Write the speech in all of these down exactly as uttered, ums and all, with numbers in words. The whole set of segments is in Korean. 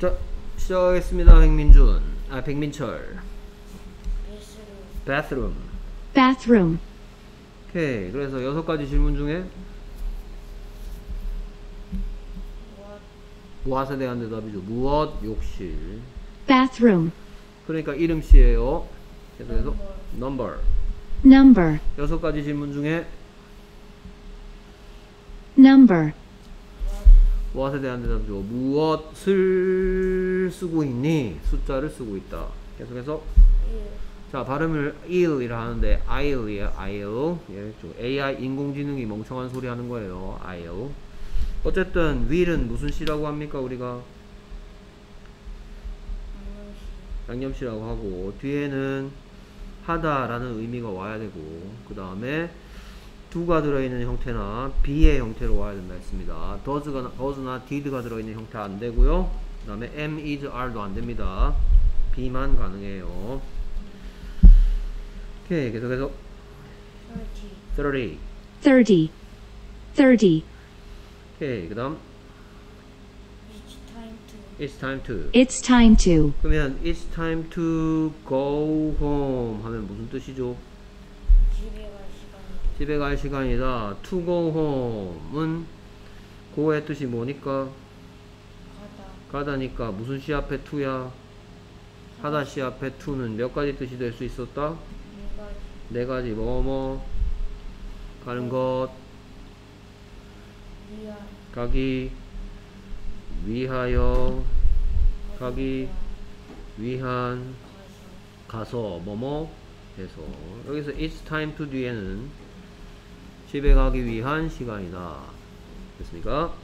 자, 시작하겠습니다. 백민준, 아 백민철. bathroom. bathroom, 오케이. 그래서 여섯 가지 질문 중에 무엇에 대한 대답이죠. 무엇 욕실. bathroom, 그러니까 이름씨예요. 그래서 number. number, 여섯 가지 질문 중에 number, 무엇에 대한 대답이죠. 무엇을 쓰고 있니? 숫자를 쓰고 있다. 계속해서 자, 발음을 il이라 하는데 I'll이에요. I'll. 예, 좀 에이아이 인공지능이 멍청한 소리 하는 거예요. I'll. 어쨌든 will은 무슨 씨라고 합니까? 우리가 양념씨라고 하고, 뒤에는 하다라는 의미가 와야 되고, 그 다음에 do가 들어있는 형태나 be의 형태로 와야 된다 했습니다. does가, does나 did가 들어있는 형태 안 되고요. 그 다음에 am, is, are도 안 됩니다. be만 가능해요. 오케이. 계속해서 thirty. thirty, thirty, 오케이. 그 다음 it's time to. it's time to, 그러면 it's time to go home 하면 무슨 뜻이죠? 집에 갈 시간이다. to go home은 go의 뜻이 뭐니까? 가다. 가다니까 무슨 시 앞에 to야? 하다 시 앞에 to는 몇 가지 뜻이 될 수 있었다? 네 가지. 뭐뭐 가는 것, 가기 위하여, 가기 위한, 가서 뭐뭐 해서. 여기서 it's time to 뒤에는 집에 가기 위한 시간이다. 됐습니까?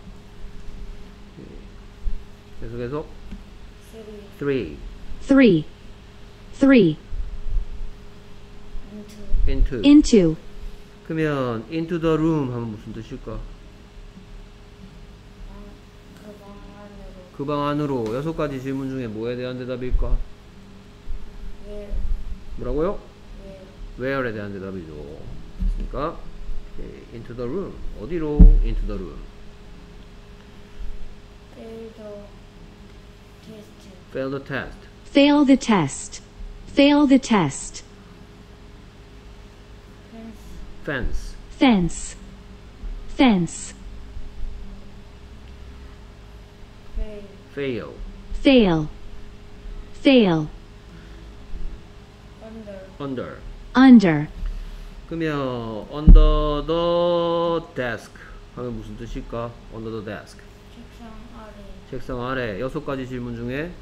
계속해서 three. three, three, into. into, 그러면 into the room 하면 무슨 뜻일까? 그 방 안으로. 여섯 가지 질문 중에 뭐에 대한 대답일까? 뭐라고요? where에 대한 대답이죠. 됐습니까? 오케이. into the room. 어디로? into the room. fail the test. fail the test, fail the test, fence. fence, fence, fail. fail, fail, under. under, 그러면 under the desk 하면 무슨 뜻일까? under the desk. 책상 아래. 여섯 가지 질문 중에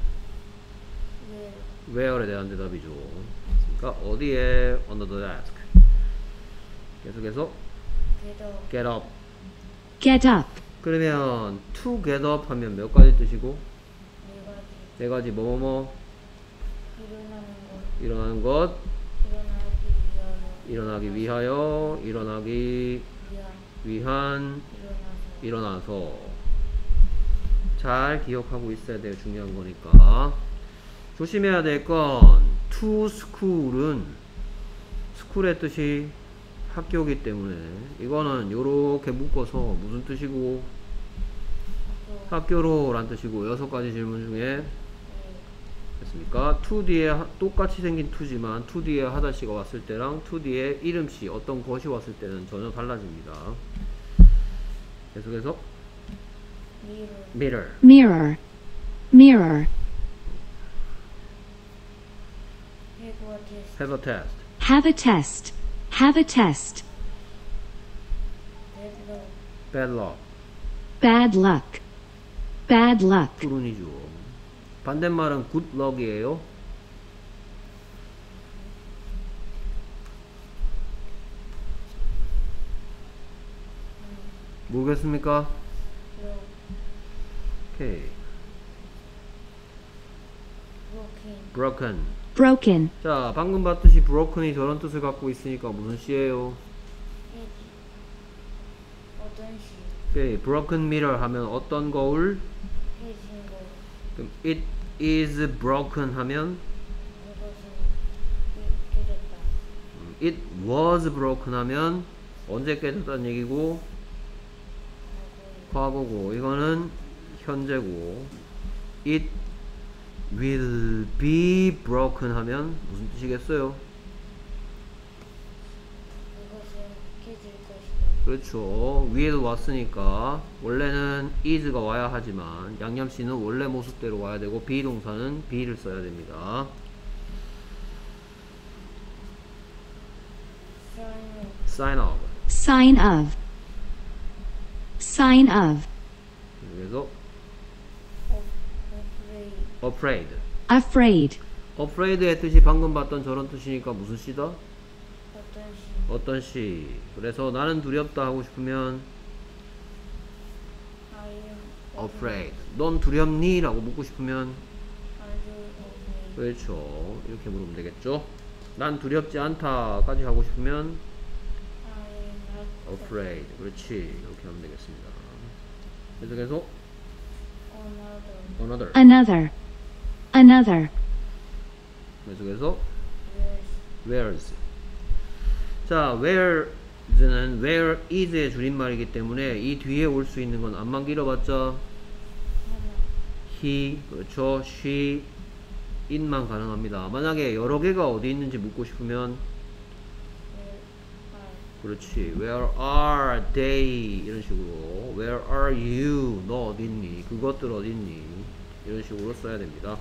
where에 대한 대답이죠. 그러니까 어디에? under the desk. 계속해서 get up. get up, 그러면 to get up 하면 몇 가지 뜻이고? 네 가지. 뭐뭐뭐 일어나는 것, 일어나기 위하여, 일어나기 위한, 일어나서. 잘 기억하고 있어야 돼요. 중요한 거니까. 조심해야 될 건 to school은 school의 뜻이 학교이기 때문에 이거는 요렇게 묶어서 무슨 뜻이고? 학교로 란 뜻이고. 여섯 가지 질문 중에 됐습니까? to 뒤에 똑같이 생긴 to지만 to 뒤에 하다시가 왔을 때랑 to 뒤에 이름시 어떤 것이 왔을 때는 전혀 달라집니다. 계속해서 mirror. mirror, mirror, have a test. have a test, have a test, bad luck. bad luck, bad luck, 불운이죠. 반대말은 good luck이에요. 모르겠습니까? 오케이. broken. broken, 자, 방금 봤듯이 broken이 저런 뜻을 갖고 있으니까 무슨 시예요? 오케이. broken mirror 하면 어떤 거울? 그럼 it is broken 하면 it was broken 하면 언제 깨졌다는 얘기고? 과거고. 이거는 현재고. it will be broken 하면 무슨 뜻이겠어요? 이것은 깨질 것이다. 그렇죠. will 왔으니까 원래는 is가 와야 하지만 양념씨는 원래 모습대로 와야 되고 비동사는 be를 써야 됩니다. sign sign of. Sign of. Sign of. 그래서 of afraid. afraid. Afraid. afraid의 뜻이 방금 봤던 저런 뜻이니까 무슨 시다? 어떤 시 어떤 시. 그래서 나는 두렵다 하고 싶으면 I am afraid. 넌 두렵니? 라고 묻고 싶으면 Are you afraid? 그렇죠. 이렇게 물으면 되겠죠. 난 두렵지 않다 까지 하고 싶으면 I am not afraid. 그렇지. 이렇게 하면 되겠습니다. 그래서 계속 another. another. Another. Another. 그래서 계속 Where's where's. 자, where's는 where is의 줄임말이기 때문에 이 뒤에 올 수 있는 건 안만 길어봤자 하나. he, 그렇죠. she, it만 가능합니다. 만약에 여러 개가 어디 있는지 묻고 싶으면 Where are 그렇지. Where are they? 이런 식으로 Where are you? 너 어디 있니? 그것들 어디 있니? 이런 식으로 써야 됩니다.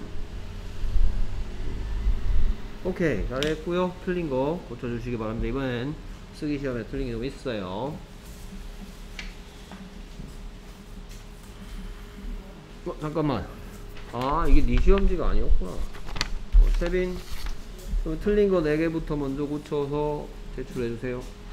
오케이, 잘했고요. 틀린 거 고쳐주시기 바랍니다. 이번엔 쓰기 시험에 틀린 게 좀 있어요. 어, 잠깐만. 아, 이게 네 시험지가 아니었구나. 어, 세빈, 그럼 틀린 거 네 개부터 먼저 고쳐서 제출해주세요.